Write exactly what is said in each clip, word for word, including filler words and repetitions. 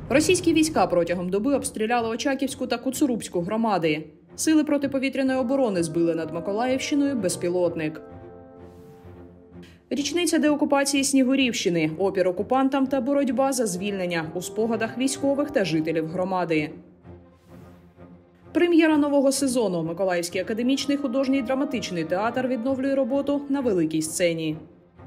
Російські війська протягом доби обстріляли Очаківську та Коцурубську громади. Сили протиповітряної оборони збили над Миколаївщиною безпілотник. Річниця деокупації Снігурівщини, опір окупантам та боротьба за звільнення у спогадах військових та жителів громади. Прем'єра нового сезону. Миколаївський академічний художній драматичний театр відновлює роботу на великій сцені.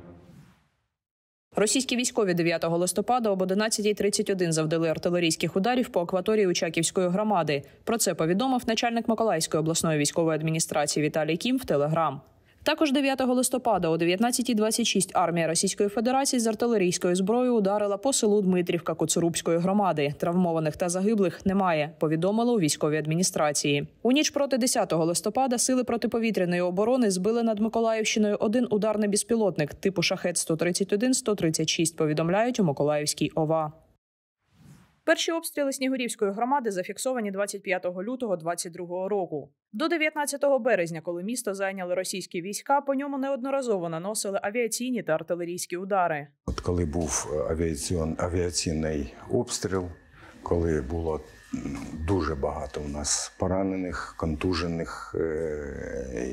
Російські військові дев'ятого листопада об одинадцятій тридцять один завдали артилерійських ударів по акваторії Очаківської громади. Про це повідомив начальник Миколаївської обласної військової адміністрації Віталій Кім в Телеграм. Також дев'ятого листопада о дев'ятнадцятій двадцять шість армія Російської Федерації з артилерійської зброї ударила по селу Дмитрівка Коцурубської громади. Травмованих та загиблих немає, повідомили у військовій адміністрації. У ніч проти десятого листопада сили протиповітряної оборони збили над Миколаївщиною один ударний безпілотник типу Шахет сто тридцять один - сто тридцять шість, повідомляють у Миколаївській ОВА. Перші обстріли Снігурівської громади зафіксовані двадцять п'ятого лютого двадцять другого року. До дев'ятнадцятого березня, коли місто зайняли російські війська, по ньому неодноразово наносили авіаційні та артилерійські удари. От коли був авіаціон, авіаційний обстріл, коли було дуже багато у нас поранених, контужених, е-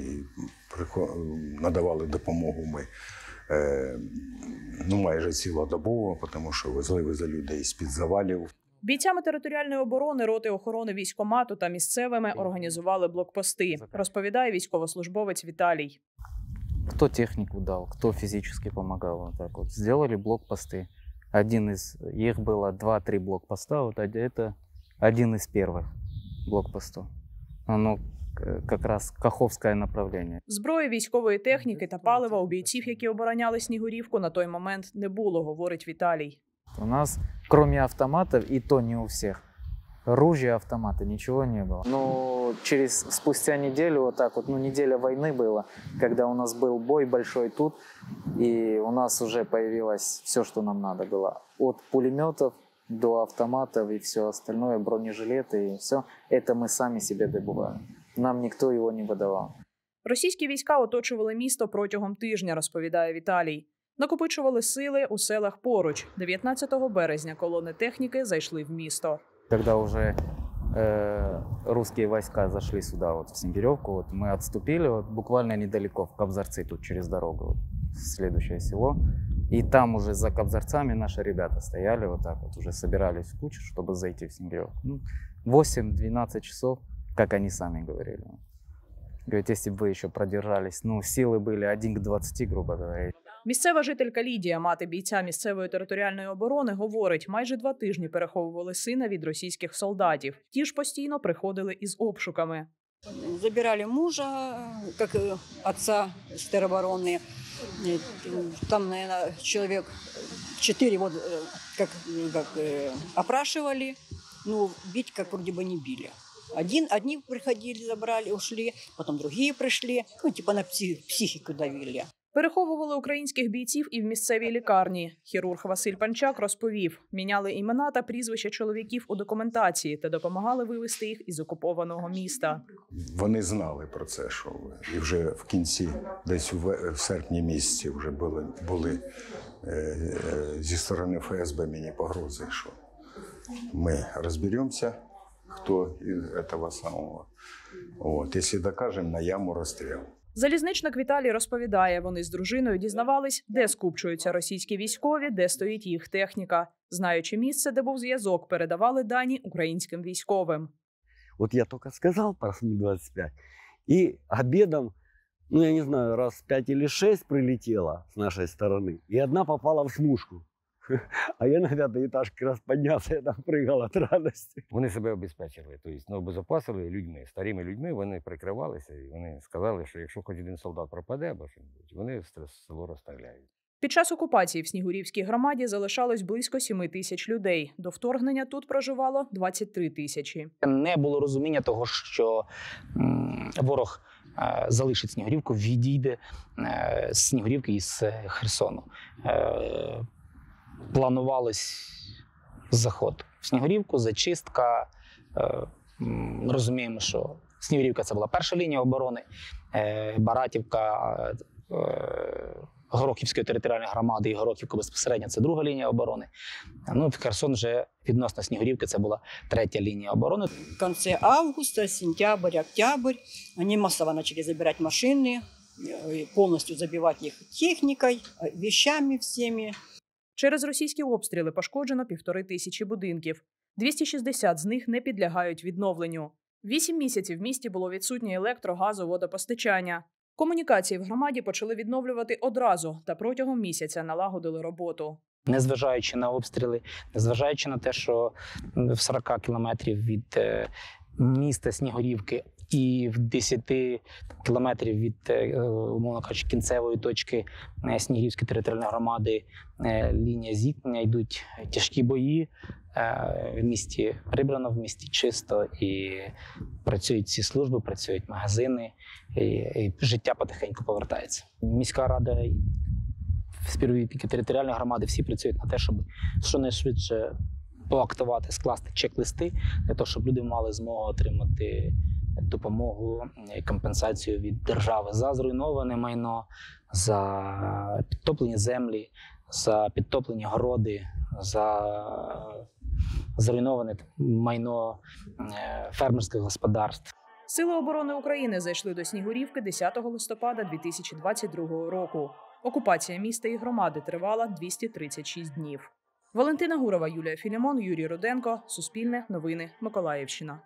надавали допомогу ми е- ну, майже цілодобово, тому що везли за людей з-під завалів. Бійцями територіальної оборони, роти охорони військкомату та місцевими організували блокпости, розповідає військовослужбовець Віталій. Кто технику дал, кто физически помогал. Вот так вот. Сделали блокпосты. Один из, их было два-три блокпоста, вот это один из первых блокпостов. Оно как раз Каховське направлення. Зброї, військової техніки та палива у бійців, які обороняли Снігурівку, на той момент не було, говорить Віталій. У нас, кроме автоматов, и то не у всех, ружья, автоматы, ничего не было. Но через, спустя неделю, вот так вот, ну, неделя войны была, когда у нас был бой большой тут, и у нас уже появилось все, что нам надо было. От пулеметов до автоматов и все остальное, бронежилеты и все, это мы сами себе добываем. Нам ніхто його не видавав. Російські війська оточували місто протягом тижня, розповідає Віталій. Накопичували сили у селах поруч. дев'ятнадцятого березня колони техніки зайшли в місто. Коли вже э, русские войска зайшли сюди, вот, в Снегиревку, вот, ми відступили вот, буквально недалеко, в Кобзарці, тут через дорогу, вот, следующее село. И там уже за Кобзарцами наши ребята стояли, вот так вот, уже собирались в кучу, чтобы зайти в Снегиревку. Ну, восемь-двенадцать часов, как они сами говорили. Говорят, если бы вы еще продержались, ну, силы были один к двадцати, грубо говоря. Місцева жителька Лідія, мати бійця місцевої територіальної оборони, говорить, майже два тижні переховували сина від російських солдатів. Ті ж постійно приходили із обшуками. Забирали мужа, як отця з тероборони. Там, мабуть, чоловік чотири вот, как, как, опрашивали, ну, бить, как вроде бы не били. Один, одни приходили, забрали, ушли, потом другие пришли, ну, типа на психику давили. Переховували українських бійців і в місцевій лікарні. Хірург Василь Панчак розповів, міняли імена та прізвища чоловіків у документації та допомагали вивезти їх із окупованого міста. Вони знали про це, що і вже в кінці, десь в серпні місяці вже були, були е, е, зі сторони Ф С Б мені погрози, що ми розберемося, хто із цього самого. От, якщо докажемо, на яму розстріл. Залізничник Віталій розповідає, вони з дружиною дізнавались, де скупчуються російські військові, де стоїть їх техніка. Знаючи місце, де був зв'язок, передавали дані українським військовим. От я тільки сказав про Су двадцять п'ять, і обідом, ну я не знаю, раз п'ять або шість прилетіло з нашої сторони, і одна попала в смужку. А я на п'ятий етаж якраз піднявся, я там пригав від радості. Вони себе обезпечили, тобто ну, обезопасили людьми, старими людьми, вони прикривалися і вони сказали, що якщо хоч один солдат пропаде, або що-небудь, вони село розстріляють. Під час окупації в Снігурівській громаді залишалось близько семи тисяч людей. До вторгнення тут проживало двадцять три тисячі. Не було розуміння того, що м, ворог е, залишить Снігурівку, відійде е, з Снігурівки і з Херсону. Е, Планувалось заход в Снігурівку, зачистка. Розуміємо, що Снігурівка – це була перша лінія оборони, Баратівка, Горохівської територіальної громади і Горохівка безпосередньо – це друга лінія оборони. Ну, Херсон вже відносно Снігурівки – це була третя лінія оборони. В конце августа, сентябрь, октябрь они массово начали забирать машины, э, полностью забивать их техникой, э, вещами всеми. Через російські обстріли пошкоджено півтори тисячі будинків. двісті шістдесят з них не підлягають відновленню. Вісім місяців в місті було відсутнє електро, газу, водопостачання. Комунікації в громаді почали відновлювати одразу та протягом місяця налагодили роботу. Незважаючи на обстріли, незважаючи на те, що в сорока кілометрів від е, міста Снігурівки і в десяти кілометрів від, е, умовно кажучи, кінцевої точки е, Снігурівської територіальної громади е, лінія зіткнення, йдуть тяжкі бої. Е, в місті прибрано, в місті чисто, і працюють всі служби, працюють магазини, і, і життя потихеньку повертається. Міська рада, співробітники територіальної громади, всі працюють на те, щоб щонайшвидше поактувати, скласти чек-листи, для того, щоб люди мали змогу отримати допомогу, компенсацію від держави за зруйноване майно, за підтоплені землі, за підтоплені городи, за зруйноване майно фермерських господарств. Сили оборони України зайшли до Снігурівки десятого листопада дві тисячі двадцять другого року. Окупація міста і громади тривала двісті тридцять шість днів. Валентина Гурова, Юлія Філімон, Юрій Руденко. Суспільне новини. Миколаївщина.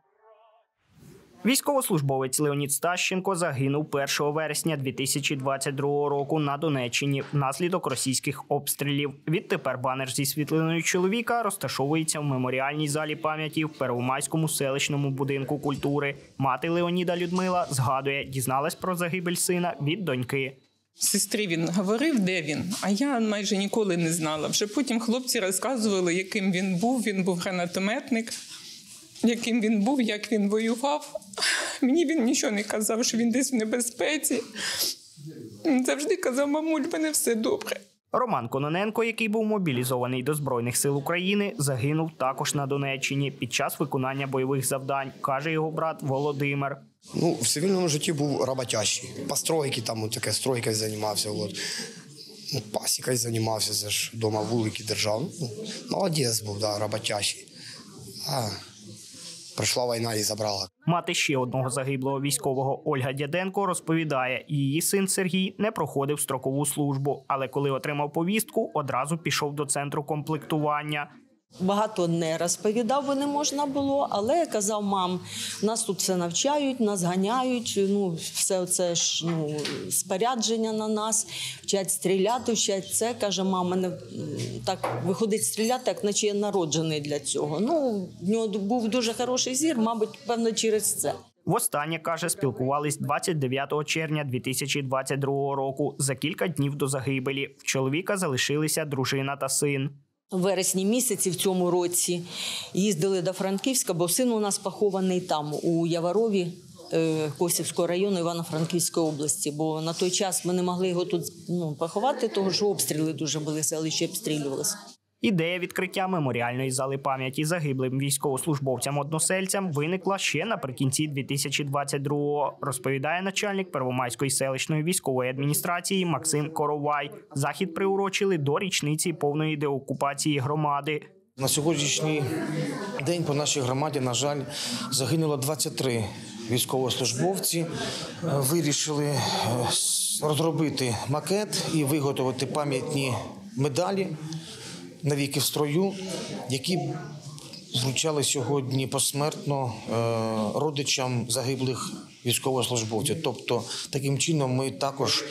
Військовослужбовець Леонід Стащенко загинув першого вересня дві тисячі двадцять другого року на Донеччині внаслідок російських обстрілів. Відтепер банер зі світлиною чоловіка розташовується в меморіальній залі пам'яті в Первомайському селищному будинку культури. Мати Леоніда Людмила згадує, дізналась про загибель сина від доньки. Сестрі він говорив, де він, а я майже ніколи не знала. Вже потім хлопці розказували, яким він був. Він був гранатометник, яким він був, як він воював. Мені він нічого не казав, що він десь в небезпеці. Він завжди казав: мамуль, в мене все добре. Роман Кононенко, який був мобілізований до Збройних сил України, загинув також на Донеччині під час виконання бойових завдань, каже його брат Володимир. Ну, в цивільному житті був роботящий. По стройці, там, от таке, стройкою займався. От. Ну, пасікою займався, це ж вдома вулики держав. Ну, молодець був, да, роботящий. А прийшла війна і забрала. Мати ще одного загиблого військового Ольга Дяденко розповідає, її син Сергій не проходив строкову службу, але коли отримав повістку, одразу пішов до центру комплектування. Багато не розповідав, бо не можна було, але казав: мам, нас тут все навчають, нас ганяють, ну, все це ж, ну, спорядження на нас, вчать стріляти, вчать це. Каже: мам, мене так виходить стріляти, як наче я народжений для цього. Ну, в нього був дуже хороший зір, мабуть, певно, через це. Востаннє, каже, спілкувались двадцять дев'ятого червня дві тисячі двадцять другого року, за кілька днів до загибелі. В чоловіка залишилися дружина та син. У вересні місяці в цьому році їздили до Франківська, бо син у нас похований там, у Яворові, Косівського району Івано-Франківської області. Бо на той час ми не могли його тут, ну, поховати, тому що обстріли дуже були, селище обстрілювалося. Ідея відкриття меморіальної зали пам'яті загиблим військовослужбовцям-односельцям виникла ще наприкінці дві тисячі двадцять другого, розповідає начальник Первомайської селищної військової адміністрації Максим Коровай. Захід приурочили до річниці повної деокупації громади. На сьогоднішній день по нашій громаді, на жаль, загинуло двадцять три військовослужбовці. Вирішили розробити макет і виготовити пам'ятні медалі «Навіки в строю», які вручали сьогодні посмертно родичам загиблих військовослужбовців. Тобто, таким чином ми також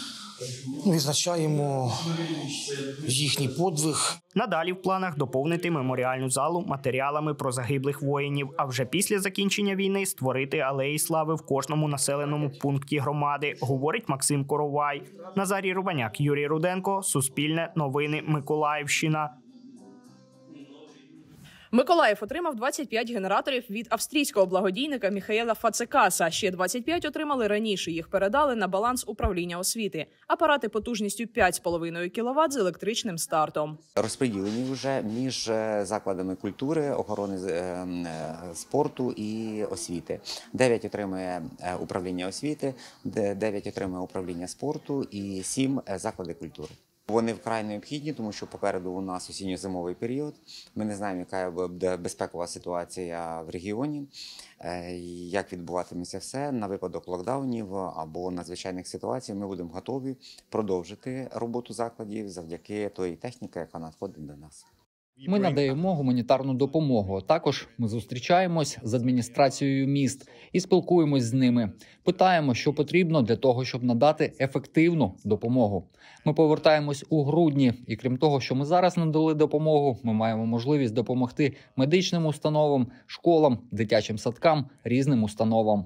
відзначаємо їхній подвиг. Надалі в планах доповнити меморіальну залу матеріалами про загиблих воїнів, а вже після закінчення війни створити алеї слави в кожному населеному пункті громади, говорить Максим Коровай. Назарій Рубаняк, Юрій Руденко, Суспільне, новини, Миколаївщина. Миколаїв отримав двадцять п'ять генераторів від австрійського благодійника Міхаєла Фацекаса. Ще двадцять п'ять отримали раніше. Їх передали на баланс управління освіти. Апарати потужністю п'ять з половиною кіловат з електричним стартом. Розподілені вже між закладами культури, охорони спорту і освіти. дев'ять отримує управління освіти, дев'ять отримує управління спорту і сім заклади культури. Вони вкрай необхідні, тому що попереду у нас осінньо-зимовий період. Ми не знаємо, яка буде безпекова ситуація в регіоні, як відбуватиметься все. На випадок локдаунів або надзвичайних ситуацій ми будемо готові продовжити роботу закладів завдяки тої техніки, яка надходить до нас. Ми надаємо гуманітарну допомогу. Також ми зустрічаємось з адміністрацією міст і спілкуємось з ними. Питаємо, що потрібно для того, щоб надати ефективну допомогу. Ми повертаємось у грудні. І крім того, що ми зараз надали допомогу, ми маємо можливість допомогти медичним установам, школам, дитячим садкам, різним установам.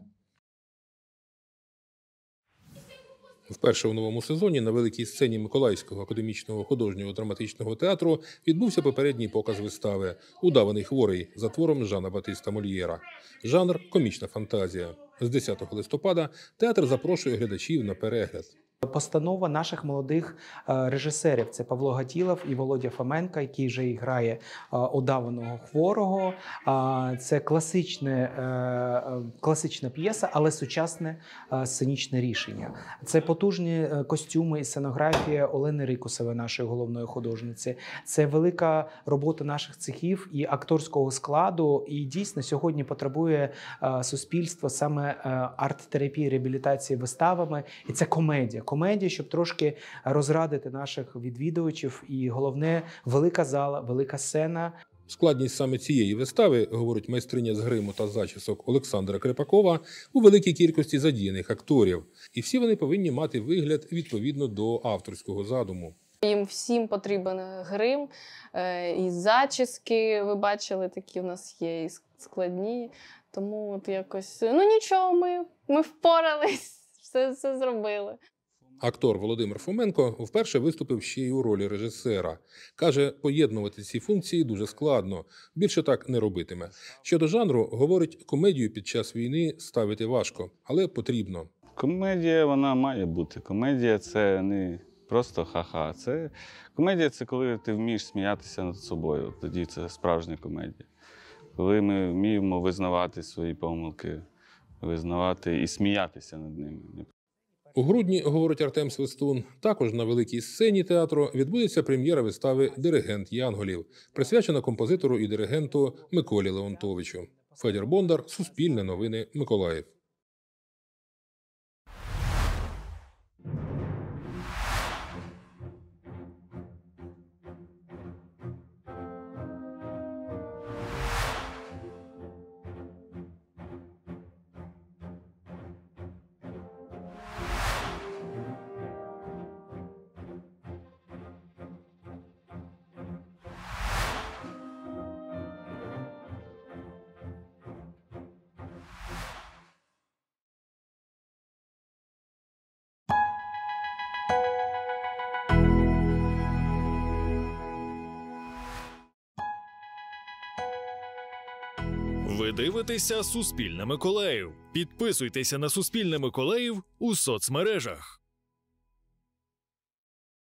Вперше у новому сезоні на великій сцені Миколаївського академічного художнього драматичного театру відбувся попередній показ вистави «Удаваний хворий» за твором Жана Батиста Мольєра. Жанр – комічна фантазія. З десятого листопада театр запрошує глядачів на перегляд. Постанова наших молодих режисерів – це Павло Гатілов і Володя Фоменко, який вже і грає удаваного хворого. Це класичне, класична п'єса, але сучасне сценічне рішення. Це потужні костюми і сценографія Олени Рикусової, нашої головної художниці. Це велика робота наших цехів і акторського складу. І дійсно сьогодні потребує суспільство саме арт-терапії, реабілітації виставами. І це комедія. Комедія, щоб трошки розрадити наших відвідувачів. І головне – велика зала, велика сцена. Складність саме цієї вистави, говорить майстриня з гриму та зачісок Олександра Крепакова, у великій кількості задіяних акторів. І всі вони повинні мати вигляд відповідно до авторського задуму. Їм всім потрібен грим, і зачіски, ви бачили, такі у нас є, і складні. Тому от якось, ну нічого, ми, ми впорались, все, все зробили. Актор Володимир Фоменко вперше виступив ще й у ролі режисера. Каже, поєднувати ці функції дуже складно, більше так не робитиме. Щодо жанру, говорить, комедію під час війни ставити важко, але потрібно. Комедія, вона має бути. Комедія – це не просто ха-ха. Це комедія – це коли ти вмієш сміятися над собою. Тоді це справжня комедія. Коли ми вміємо визнавати свої помилки, визнавати і сміятися над ними. У грудні, говорить Артем Свистун, також на великій сцені театру відбудеться прем'єра вистави «Диригент Янголів», присвячена композитору і диригенту Миколі Леонтовичу. Федір Бондар, Суспільне новини, Миколаїв. Ви дивитеся «Суспільне Миколаїв». Підписуйтеся на «Суспільне Миколаїв» у соцмережах.